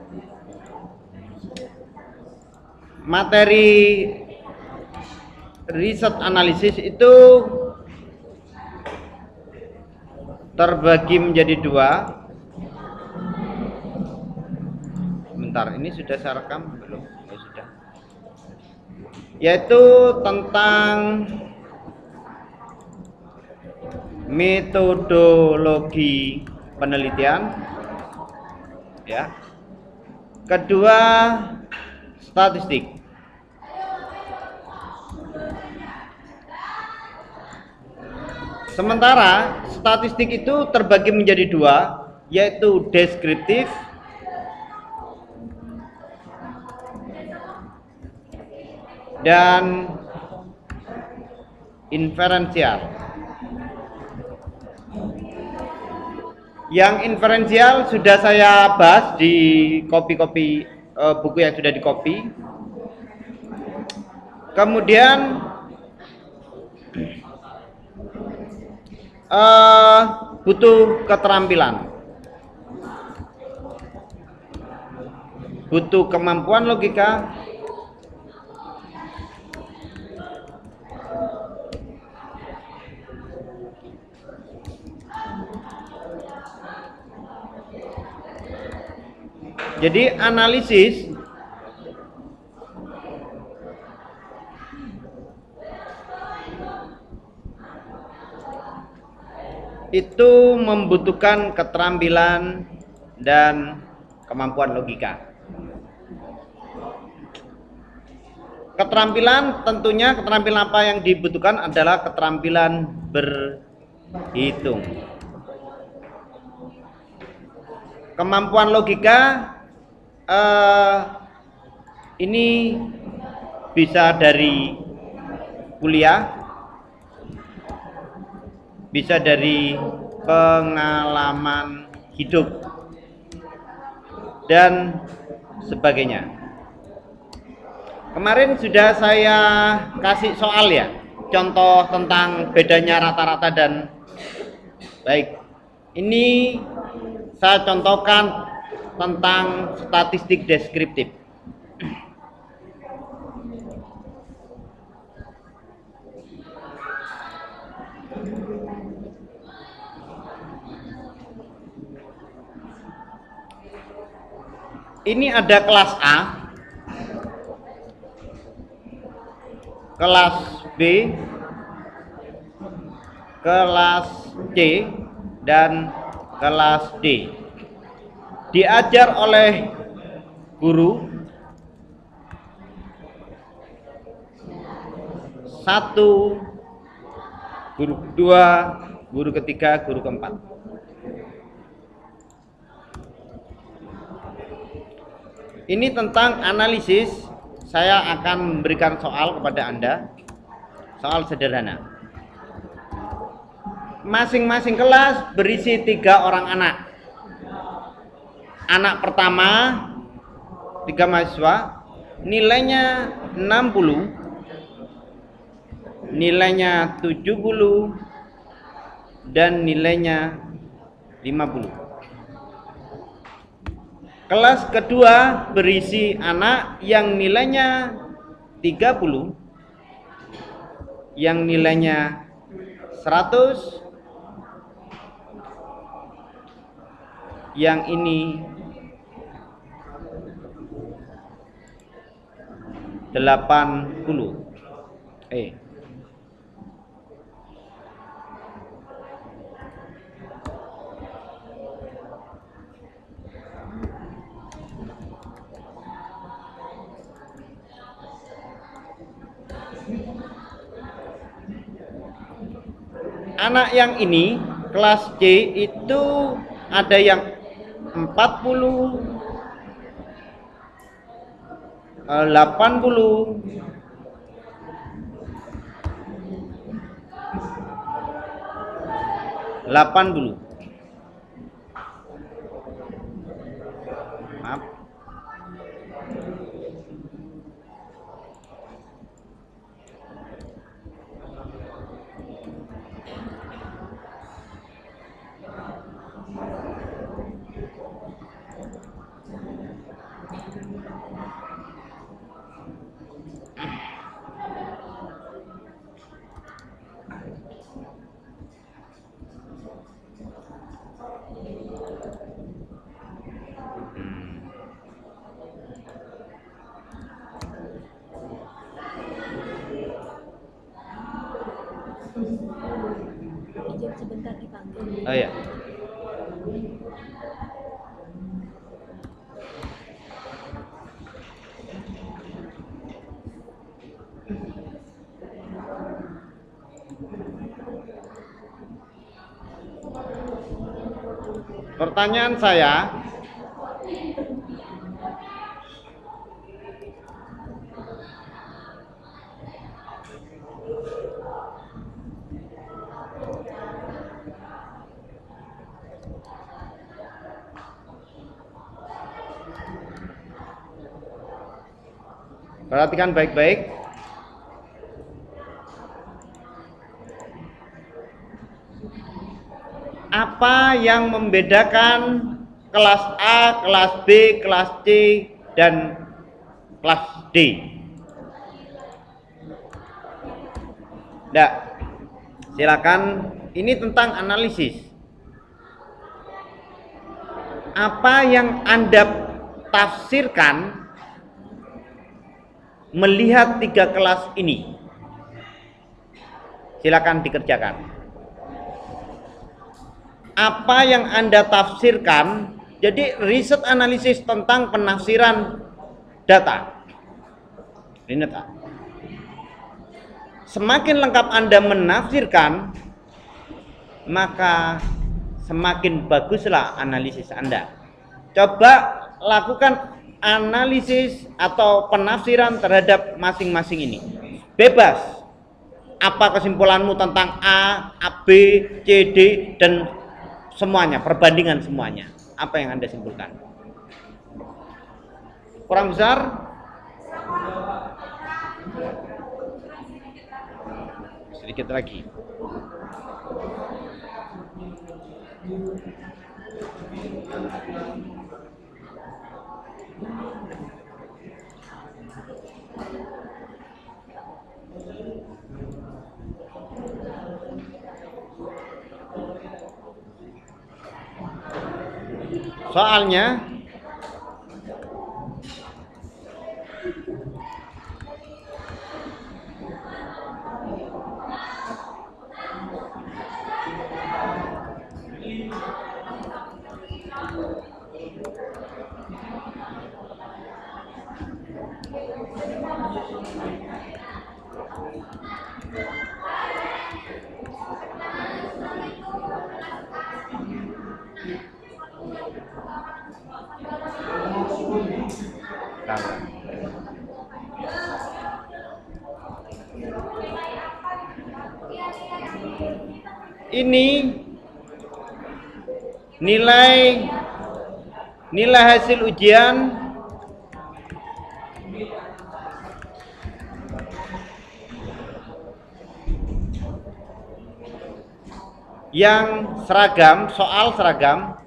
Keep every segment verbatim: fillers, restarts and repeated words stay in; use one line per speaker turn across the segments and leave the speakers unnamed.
materi riset analisis itu terbagi menjadi dua. Bentar, ini sudah saya rekam belum? Ya sudah. Yaitu tentang metodologi penelitian, ya. Kedua, statistik. Sementara statistik itu terbagi menjadi dua, yaitu deskriptif dan inferensial. Yang inferensial sudah saya bahas di kopi-kopi uh, buku yang sudah dikopi. Kemudian uh, butuh keterampilan, butuh kemampuan logika, jadi analisis itu membutuhkan keterampilan dan kemampuan logika. Keterampilan, tentunya keterampilan apa yang dibutuhkan adalah keterampilan berhitung. Kemampuan logika eh, ini bisa dari kuliah, bisa dari pengalaman hidup dan sebagainya. Kemarin sudah saya kasih soal ya, contoh tentang bedanya rata-rata dan baik. Ini saya contohkan tentang statistik deskriptif. Ini ada kelas A, kelas B, kelas C, dan kelas D. Diajar oleh guru satu, guru kedua, guru ketiga, guru keempat. Ini tentang analisis. Saya akan memberikan soal kepada Anda, soal sederhana. Masing-masing kelas berisi tiga orang anak. Anak pertama, tiga mahasiswa, nilainya enam puluh, nilainya tujuh puluh, dan nilainya lima puluh. Kelas kedua berisi anak yang nilainya tiga puluh, yang nilainya seratus, yang ini delapan puluh. Eh anak yang ini kelas C itu ada yang empat puluh, delapan puluh, delapan puluh. Maaf.
Izin sebentar dipanggil.
Oh ya. Pertanyaan saya, perhatikan baik-baik. Apa yang membedakan kelas A, kelas B, kelas C, dan kelas D? Nggak. Silakan. Ini tentang analisis. Apa yang Anda tafsirkan melihat tiga kelas ini? Silakan dikerjakan. Apa yang Anda tafsirkan, jadi riset analisis tentang penafsiran data. Ini tak. Semakin lengkap Anda menafsirkan, maka semakin baguslah analisis Anda. Coba lakukan analisis atau penafsiran terhadap masing-masing ini. Bebas. Apa kesimpulanmu tentang A, A, B, C, D, dan semuanya, perbandingan semuanya. Apa yang Anda simpulkan? Kurang besar? Sedikit lagi. Soalnya ini nilai nilai hasil ujian yang seragam, soal seragam,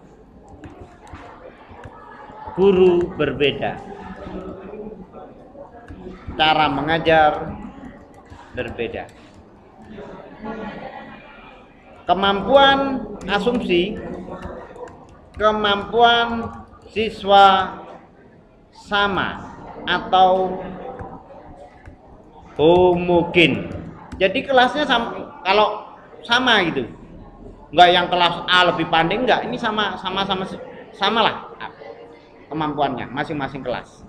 guru berbeda, cara mengajar berbeda, kemampuan asumsi, kemampuan siswa sama atau homogen. Jadi kelasnya sama, kalau sama gitu, enggak yang kelas A lebih pandai, enggak, ini sama sama sama sama lah kemampuannya masing-masing kelas.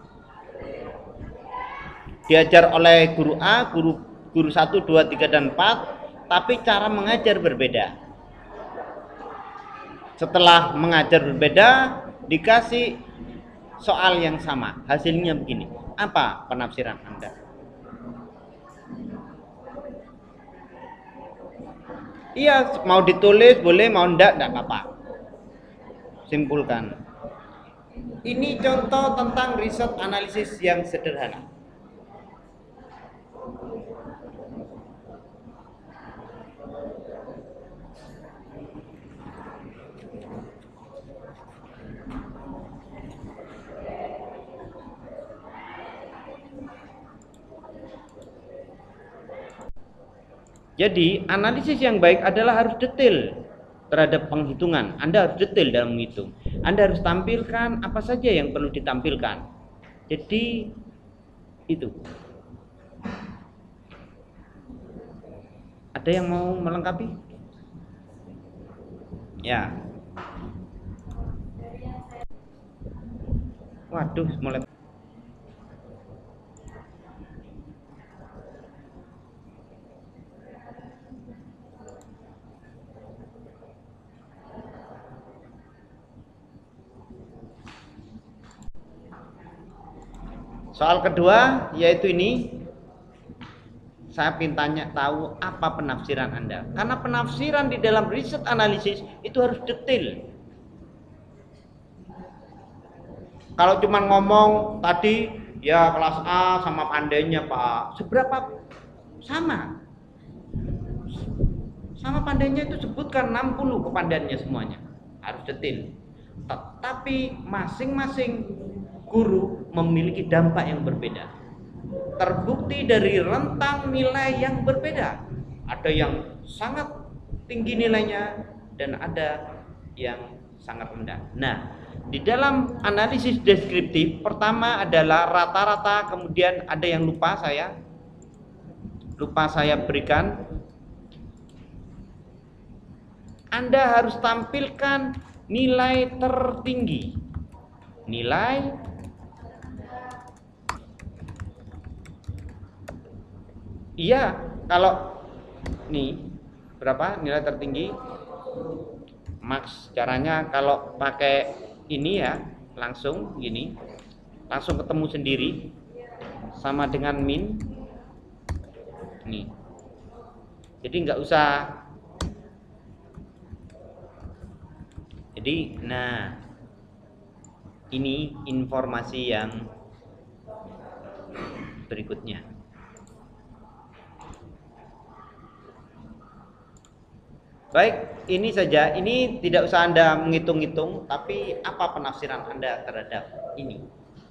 Diajar oleh guru A, guru guru satu, dua, tiga, dan empat, tapi cara mengajar berbeda. Setelah mengajar berbeda, dikasih soal yang sama, hasilnya begini. Apa penafsiran Anda? Iya, mau ditulis boleh, mau enggak, enggak apa-apa. Simpulkan. Ini contoh tentang riset analisis yang sederhana. Jadi analisis yang baik adalah harus detail terhadap penghitungan. Anda harus detail dalam menghitung. Anda harus tampilkan apa saja yang perlu ditampilkan. Jadi itu. Ada yang mau melengkapi? Ya. Waduh, mulai. Soal kedua yaitu ini, saya ingin tanya tahu apa penafsiran Anda. Karena penafsiran di dalam riset analisis itu harus detail. Kalau cuma ngomong tadi ya kelas A sama pandainya Pak, seberapa sama? Sama pandainya itu sebutkan enam puluh kepandaiannya semuanya. Harus detail. Tetapi masing-masing guru memiliki dampak yang berbeda. Terbukti dari rentang nilai yang berbeda. Ada yang sangat tinggi nilainya dan ada yang sangat rendah. Nah, di dalam analisis deskriptif pertama adalah rata-rata, kemudian ada yang lupa saya lupa saya berikan. Anda harus tampilkan nilai tertinggi. Nilai Iya, kalau nih berapa nilai tertinggi? Max caranya kalau pakai ini ya, langsung gini. Langsung ketemu sendiri sama dengan min. Nih. Jadi nggak usah. Jadi nah ini informasi yang berikutnya. Baik, ini saja. Ini tidak usah Anda menghitung-hitung, tapi apa penafsiran Anda terhadap ini?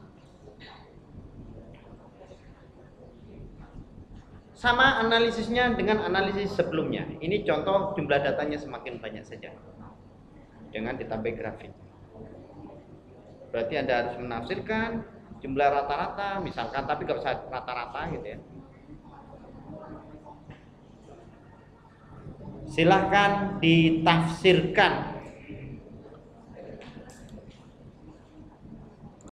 Sama analisisnya dengan analisis sebelumnya. Ini contoh jumlah datanya semakin banyak saja. Dengan ditambah grafik. Berarti Anda harus menafsirkan jumlah rata-rata, misalkan, tapi nggak usah rata-rata gitu ya. Silahkan ditafsirkan